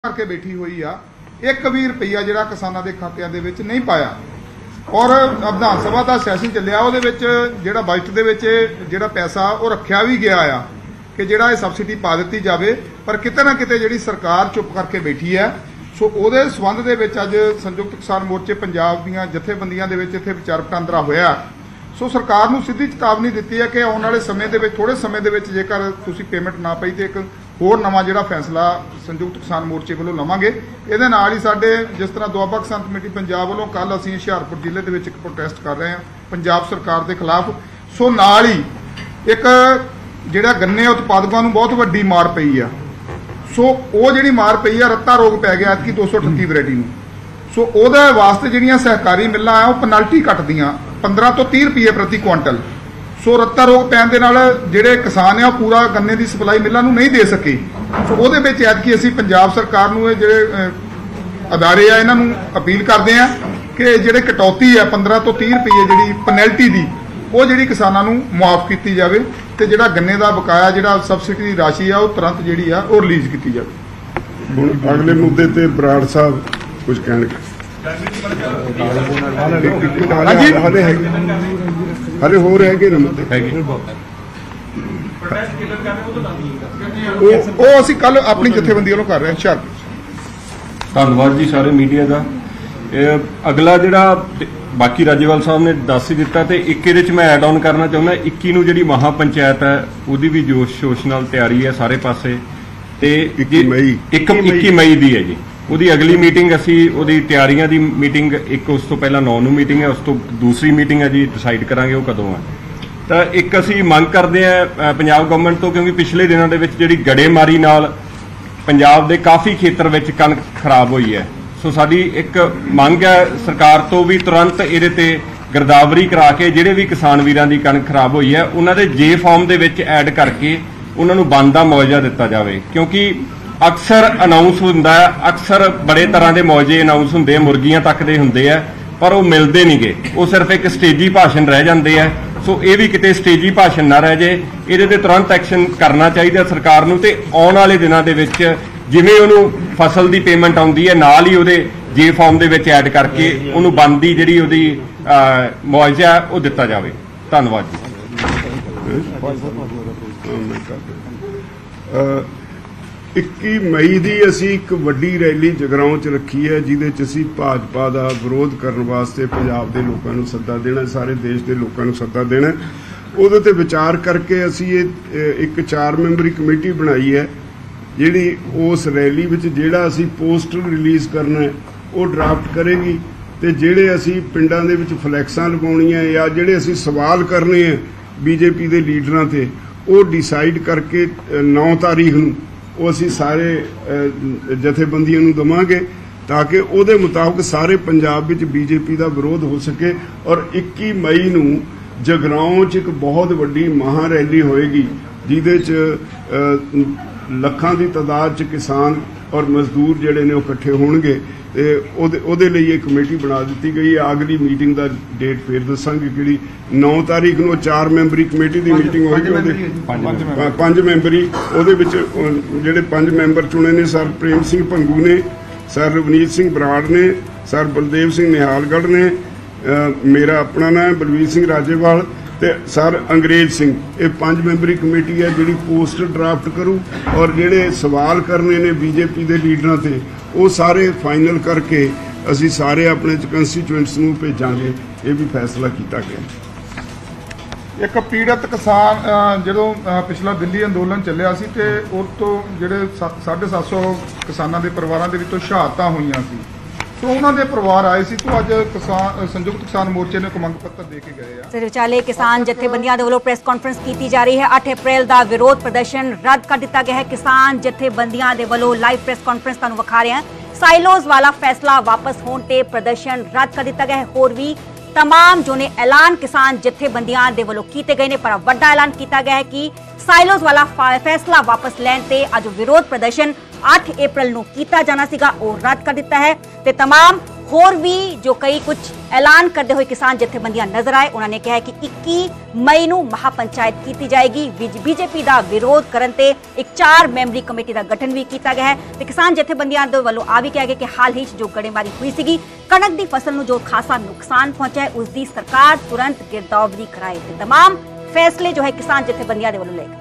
करके बैठी हुई आ, 1 भी रुपया जिहड़ा किसानां दे खातिਆਂ ਦੇ ਵਿੱਚ नहीं पाया। और विधान सभा का सैशन चलिया ਉਹਦੇ ਵਿੱਚ ਜਿਹੜਾ बजट ਦੇ ਵਿੱਚ ਜਿਹੜਾ पैसा ਉਹ ਰੱਖਿਆ भी गया आ कि ਜਿਹੜਾ ਇਹ सबसिडी पा ਦਿੱਤੀ ਜਾਵੇ, पर किते ना किते ਜਿਹੜੀ सरकार चुप करके बैठी है। सो ਉਹਦੇ ਸੰਬੰਧ ਦੇ ਵਿੱਚ ਅੱਜ संयुक्त किसान मोर्चे पंजाब ਦੀਆਂ ਜਥੇਬੰਦੀਆਂ ਦੇ ਵਿੱਚ ਇੱਥੇ ਵਿਚਾਰ ਵਟਾਂਦਰਾ ਹੋਇਆ। सो सरकार ਨੂੰ ਸਿੱਧੀ ਚੇਤਾਵਨੀ ਦਿੱਤੀ ਹੈ ਕਿ ਆਉਣ ਵਾਲੇ ਸਮੇਂ ਦੇ ਵਿੱਚ ਥੋੜੇ ਸਮੇਂ ਦੇ ਵਿੱਚ ਜੇਕਰ ਤੁਸੀਂ ਪੇਮੈਂਟ ਨਾ ਪਈ ਤੇ ਇੱਕ ਹੋਰ ਨਵਾਂ ਜਿਹੜਾ ਫੈਸਲਾ संयुक्त किसान मोर्चे ਵੱਲੋਂ ਲਵਾਂਗੇ। ਇਹਦੇ ਨਾਲ ਹੀ ਸਾਡੇ ਜਿਸ ਤਰ੍ਹਾਂ ਦੁਆਬਾ ਕਿਸਾਨ ਕਮੇਟੀ ਪੰਜਾਬ ਵੱਲੋਂ ਕੱਲ ਅਸੀਂ ਹੁਸ਼ਿਆਰਪੁਰ ਜ਼ਿਲ੍ਹੇ ਦੇ ਵਿੱਚ ਇੱਕ ਪ੍ਰੋਟੈਸਟ ਕਰ ਰਹੇ ਹਾਂ ਪੰਜਾਬ ਸਰਕਾਰ ਦੇ ਖਿਲਾਫ। ਸੋ ਨਾਲ ਹੀ ਇੱਕ ਜਿਹੜਾ ਗੰਨੇ ਉਤਪਾਦਕਾਂ ਨੂੰ ਬਹੁਤ ਵੱਡੀ ਮਾਰ ਪਈ ਆ। ਸੋ ਉਹ ਜਿਹੜੀ ਮਾਰ ਪਈ ਆ, ਰੱਤਾ ਰੋਗ ਪੈ ਗਿਆ ਕਿ 238 ਵੈਰਾਈਟੀ ਨੂੰ। ਸੋ ਉਹਦੇ ਵਾਸਤੇ ਜਿਹੜੀਆਂ ਸਹਿਕਾਰੀ ਮਿੱਲਾਂ ਆ ਉਹ ਪੈਨਲਟੀ ਕੱਟਦੀਆਂ 15 ਤੋਂ 30 ਰੁਪਏ ਪ੍ਰਤੀ ਕੁਆਂਟਲ। ਸੋ ਰੱਤਾ ਰੋਗ ਪੈਣ ਦੇ ਨਾਲ ਜਿਹੜੇ ਕਿਸਾਨ ਆ ਉਹ ਪੂਰਾ ਗੰਨੇ ਦੀ ਸਪਲਾਈ ਮਿੱਲਾਂ ਨੂੰ ਨਹੀਂ ਦੇ ਸਕੇ। ਸੋ ਉਹਦੇ ਵਿੱਚ ਐਤਕੀ ਅਸੀਂ ਪੰਜਾਬ ਸਰਕਾਰ ਨੂੰ ਇਹ ਜਿਹੜੇ ਅਦਾਰੇ ਆ ਇਹਨਾਂ ਨੂੰ ਅਪੀਲ ਕਰਦੇ ਆ ਕਿ ਜਿਹੜੇ ਕਟੌਤੀ ਆ 15 ਤੋਂ 30 ਰੁਪਏ ਜਿਹੜੀ ਪੈਨਲਟੀ ਦੀ ਉਹ ਜਿਹੜੀ ਕਿਸਾਨਾਂ ਨੂੰ ਮੁਆਫ ਕੀਤੀ ਜਾਵੇ ਤੇ ਜਿਹੜਾ ਗੰਨੇ ਦਾ ਬਕਾਇਆ ਜਿਹੜਾ ਸਬਸਿਡੀ ਦੀ ਰਾਸ਼ੀ ਆ ਉਹ ਤੁਰੰਤ ਜਿਹੜੀ ਆ ਉਹ ਰਿਲੀਜ਼ ਕੀਤੀ ਜਾਵੇ। ਹੁਣ ਅਗਲੇ ਮੁੱਦੇ ਤੇ ਬਰਾੜ ਸਾਹਿਬ ਕੁਝ ਕਹਿਣਗੇ। ਹਲੇ ਹੋਰ ਹੈਗੇ ਨਾ ਮੁੱਦੇ ਉਹ ਅਸੀਂ ਕੱਲ ਆਪਣੀ ਜਥੇਬੰਦੀ ਵੱਲੋਂ ਕਰ ਰਹੇ ਹਾਂ ਹੁਸ਼ਿਆਰਪੁਰ। ਧੰਨਵਾਦ ਜੀ ਸਾਰੇ ਮੀਡੀਆ ਦਾ। ਅਗਲਾ ਜਿਹੜਾ ਬਾਕੀ ਰਾਜੇਵਾਲ ਸਾਹਿਬ ਨੇ ਦੱਸ ਹੀ ਦਿੱਤਾ ਤੇ ਇੱਕ ਇਹਦੇ ਚ ਮੈਂ ਐਡ ਆਨ ਕਰਨਾ ਚਾਹੁੰਦਾ 21 ਨੂੰ ਜਿਹੜੀ ਮਹਾ ਪੰਚਾਇਤ ਹੈ ਉਹਦੀ ਵੀ ਜੋਸ਼ ਸ਼ੋਸ਼ ਨਾਲ ਤਿਆਰੀ ਹੈ ਸਾਰੇ ਪਾਸੇ ਤੇ 21 ਮਈ ਦੀ ਹੈ ਜੀ ਉਹਦੀ ਅਗਲੀ ਮੀਟਿੰਗ ਅਸੀਂ ਉਹਦੀ ਤਿਆਰੀਆਂ ਦੀ ਮੀਟਿੰਗ ਇੱਕ ਉਸ ਤੋਂ ਪਹਿਲਾਂ 9 ਨੂੰ ਮੀਟਿੰਗ ਹੈ, ਉਸ ਤੋਂ ਦੂਸਰੀ ਮੀਟਿੰਗ ਹੈ ਜੀ ਡਿਸਾਈਡ ਕਰਾਂਗੇ ਉਹ ਕਦੋਂ ਹੈ। ਤਾਂ ਇੱਕ ਅਸੀਂ ਮੰਗ ਕਰਦੇ ਹਾਂ ਪੰਜਾਬ ਗਵਰਨਮੈਂਟ ਤੋਂ ਕਿਉਂਕਿ ਪਿਛਲੇ ਦਿਨਾਂ ਦੇ ਵਿੱਚ ਜਿਹੜੀ ਗੜੇਮਾਰੀ ਨਾਲ ਪੰਜਾਬ ਦੇ ਕਾਫੀ ਖੇਤਰ ਵਿੱਚ ਕਣਕ ਖਰਾਬ ਹੋਈ ਹੈ। ਸੋ ਸਾਡੀ ਇੱਕ ਮੰਗ ਹੈ ਸਰਕਾਰ ਤੋਂ ਵੀ ਤੁਰੰਤ ਇਹਦੇ ਤੇ ਗਿਰਦਾਵਰੀ ਕਰਾ ਕੇ ਜਿਹੜੇ ਵੀ ਕਿਸਾਨ ਵੀਰਾਂ ਦੀ ਕਣਕ ਖਰਾਬ ਹੋਈ ਹੈ ਉਹਨਾਂ ਦੇ ਜੇ ਫਾਰਮ ਦੇ ਵਿੱਚ ਐਡ ਕਰਕੇ ਉਹਨਾਂ ਨੂੰ ਬਣਦਾ ਮੁਆਵਜ਼ਾ ਦਿੱਤਾ ਜਾਵੇ। ਕਿਉਂਕਿ ਅਕਸਰ ਅਨਾਉਂਸ ਹੁੰਦਾ ਹੈ, ਅਕਸਰ ਬੜੇ ਤਰ੍ਹਾਂ ਦੇ ਮੁਆਵਜ਼ੇ ਅਨਾਉਂਸ ਹੁੰਦੇ ਆ, ਮੁਰਗੀਆਂ ਤੱਕ ਦੇ ਹੁੰਦੇ ਆ, ਪਰ ਉਹ ਮਿਲਦੇ ਨਹੀਂਗੇ, ਉਹ ਸਿਰਫ ਇੱਕ ਸਟੇਜੀ ਭਾਸ਼ਣ ਰਹਿ ਜਾਂਦੇ ਆ। ਸੋ ਇਹ ਵੀ ਕਿਤੇ ਸਟੇਜੀ ਭਾਸ਼ਣ ਨਾ ਰਹਿ ਜੇ, ਇਹਦੇ ਤੇ ਤੁਰੰਤ ਐਕਸ਼ਨ ਕਰਨਾ ਚਾਹੀਦਾ ਸਰਕਾਰ ਨੂੰ ਤੇ ਆਉਣ ਵਾਲੇ ਦਿਨਾਂ ਦੇ ਵਿੱਚ ਜਿਵੇਂ ਉਹਨੂੰ ਫਸਲ ਦੀ ਪੇਮੈਂਟ ਆਉਂਦੀ ਹੈ ਨਾਲ ਹੀ ਉਹਦੇ ਜੇ ਫਾਰਮ ਦੇ ਵਿੱਚ ਐਡ ਕਰਕੇ ਉਹਨੂੰ ਬਣਦੀ ਜਿਹੜੀ ਉਹਦੀ ਮੁਆਵਜ਼ਾ ਉਹ ਦਿੱਤਾ ਜਾਵੇ। ਧੰਨਵਾਦ ਜੀ। 21 ਮਈ ਦੀ ਅਸੀਂ ਇੱਕ ਵੱਡੀ ਰੈਲੀ ਜਗਰਾਉਂ 'ਚ ਰੱਖੀ ਹੈ ਜਿਹਦੇ 'ਚ ਅਸੀਂ ਭਾਜਪਾ ਦਾ ਵਿਰੋਧ ਕਰਨ ਵਾਸਤੇ ਪੰਜਾਬ ਦੇ ਲੋਕਾਂ ਨੂੰ ਸੱਦਾ ਦੇਣਾ, ਸਾਰੇ ਦੇਸ਼ ਦੇ ਲੋਕਾਂ ਨੂੰ ਸੱਦਾ ਦੇਣਾ। ਉਹਦੇ ਤੇ ਵਿਚਾਰ ਕਰਕੇ ਅਸੀਂ ਇਹ ਇੱਕ 4 ਮੈਂਬਰੀ ਕਮੇਟੀ ਬਣਾਈ ਹੈ ਜਿਹੜੀ ਉਸ ਰੈਲੀ ਵਿੱਚ ਜਿਹੜਾ ਅਸੀਂ ਪੋਸਟਰ ਰਿਲੀਜ਼ ਕਰਨਾ ਹੈ ਉਹ ਡਰਾਫਟ ਕਰੇਗੀ ਤੇ ਜਿਹੜੇ ਅਸੀਂ ਪਿੰਡਾਂ ਦੇ ਵਿੱਚ ਫਲੈਕਸਾਂ ਲਗਾਉਣੀਆਂ ਜਾਂ ਜਿਹੜੇ ਅਸੀਂ ਸਵਾਲ ਕਰਨੇ ਆ ਬੀਜੇਪੀ ਦੇ ਲੀਡਰਾਂ ਤੇ ਉਹ ਡਿਸਾਈਡ ਕਰਕੇ 9 ਤਾਰੀਖ ਨੂੰ ਉਹ ਅਸੀਂ ਸਾਰੇ ਜਥੇਬੰਦੀਆਂ ਨੂੰ ਦੇਵਾਂਗੇ ਤਾਂ ਕਿ ਉਹਦੇ ਮੁਤਾਬਕ ਸਾਰੇ ਪੰਜਾਬ ਵਿੱਚ ਬੀਜੇਪੀ ਦਾ ਵਿਰੋਧ ਹੋ ਸਕੇ। ਔਰ 21 ਮਈ ਨੂੰ ਜਗਰਾਉਂ 'ਚ ਇੱਕ ਬਹੁਤ ਵੱਡੀ ਮਹਾ ਰੈਲੀ ਹੋਏਗੀ ਜਿਹਦੇ 'ਚ ਲੱਖਾਂ ਦੀ ਤਾਦਾਦ 'ਚ ਕਿਸਾਨ ਔਰ ਮਜ਼ਦੂਰ ਜਿਹੜੇ ਨੇ ਉਹ ਇਕੱਠੇ ਹੋਣਗੇ ਤੇ ਉਹਦੇ ਲਈ ਇਹ ਕਮੇਟੀ ਬਣਾ ਦਿੱਤੀ ਗਈ ਹੈ। ਅਗਲੀ ਮੀਟਿੰਗ ਦਾ ਡੇਟ ਫੇਰ ਦੱਸਾਂਗੇ ਕਿਹੜੀ 9 ਤਾਰੀਖ ਨੂੰ 4 ਮੈਂਬਰੀ ਕਮੇਟੀ ਦੀ ਮੀਟਿੰਗ ਹੋਏਗੀ। ਉਹਦੇ 5 ਮੈਂਬਰੀ ਉਹਦੇ ਵਿੱਚ ਜਿਹੜੇ 5 ਮੈਂਬਰ ਚੁਣੇ ਨੇ ਸਰ ਪ੍ਰੇਮ ਸਿੰਘ ਭੰਗੂ ਨੇ, ਸਰ ਰਵਨੀਤ ਸਿੰਘ ਬਰਾੜ ਨੇ, ਸਰ ਬਲਦੇਵ ਸਿੰਘ ਨਿਹਾਲਗੜ੍ਹ ਨੇ, ਮੇਰਾ ਆਪਣਾ ਨਾਮ ਹੈ ਬਲਵੀਰ ਸਿੰਘ ਰਾਜੇਵਾਲ ਤੇ ਸਰ ਅੰਗਰੇਜ਼ ਸਿੰਘ। ਇਹ 5 ਮੈਂਬਰੀ ਕਮੇਟੀ ਹੈ ਜਿਹੜੀ ਪੋਸਟਰ ਡਰਾਫਟ ਕਰੂ ਔਰ ਜਿਹੜੇ ਸਵਾਲ ਕਰਨੇ ਨੇ ਬੀਜੇਪੀ ਦੇ ਲੀਡਰਾਂ ਤੇ ਉਹ ਸਾਰੇ ਫਾਈਨਲ ਕਰਕੇ ਅਸੀਂ ਸਾਰੇ ਆਪਣੇ ਕੰਸਟੀਚੁਐਂਟਸ ਨੂੰ ਭੇਜਾਂਗੇ। ਇਹ ਵੀ ਫੈਸਲਾ ਕੀਤਾ ਗਿਆ। ਇੱਕ ਪੀੜਤ ਕਿਸਾਨ ਜਦੋਂ ਪਿਛਲਾ ਦਿੱਲੀ ਅੰਦੋਲਨ ਚੱਲਿਆ ਸੀ ਤੇ ਉਸ ਤੋਂ ਜਿਹੜੇ 750 ਕਿਸਾਨਾਂ ਦੇ ਪਰਿਵਾਰਾਂ ਦੇ ਵਿੱਚੋਂ ਸ਼ਹਾਦਤਾਂ ਹੋਈਆਂ ਸੀ तो उन्होंने परिवार आए सी तो अज किसान संयुक्त किसान मोर्चे ने मंग पत्र दे के गए। सिर विचाले किसान जथेबंदियां दे वल्लों प्रेस कॉन्फ्रेंस की जा रही है। 8 अप्रैल का विरोध प्रदर्शन रद्द कर दिया गया है। किसान जथेबंदियां दे वल्लों लाइव प्रेस कॉन्फ्रेंस तुहानूं विखा रहे हैं। साइलोज वाला फैसला वापस होने ते प्रदर्शन रद्द कर दिया गया है। होर भी तमाम जो ने ऐलान किसान जथेबंदियां दे वल्लों कीते गए ने, पर वड्डा ऐलान किया गया है कि साइलोज वाला फैसला वापस लैण ते अज विरोध प्रदर्शन 8 अप्रैल नूं कीता जाना सीगा ओह रद्द कर दिता है ते तमाम ਹੋਰ ਵੀ ਜੋ ਕਈ ਕੁਝ ਐਲਾਨ ਕਰਦੇ ਹੋਏ ਕਿਸਾਨ ਜਥੇਬੰਦੀਆਂ ਨਜ਼ਰ ਆਏ। ਉਹਨਾਂ ਨੇ ਕਿਹਾ ਕਿ 21 ਮਈ ਨੂੰ ਮਹਾਪੰਚਾਇਤ ਕੀਤੀ ਜਾਏਗੀ। ਬੀਜੇਪੀ ਦਾ ਵਿਰੋਧ ਕਰਨ ਤੇ ਇੱਕ 4 ਮੈਂਬਰੀ ਕਮੇਟੀ ਦਾ ਗਠਨ ਵੀ ਕੀਤਾ ਗਿਆ ਹੈ ਤੇ ਕਿਸਾਨ ਜਥੇਬੰਦੀਆਂ ਦੇ ਵੱਲੋਂ ਆ ਵੀ ਕਿਹਾ ਗਿਆ ਕਿ ਹਾਲ ਹੀ ਜੋ ਗੜੇਮਾਰੀ ਹੋਈ ਸੀਗੀ, ਕਣਕ ਦੀ ਫਸਲ ਨੂੰ ਜੋ ਖਾਸਾ ਨੁਕਸਾਨ ਪਹੁੰਚਾ ਹੈ, ਉਸ ਦੀ ਸਰਕਾਰ ਤੁਰੰਤ ਗਿਰਦਾਵਰੀ ਕਰਾਏ ਤੇ तमाम फैसले जो है किसान जथेबंदियां दे वल्लों लए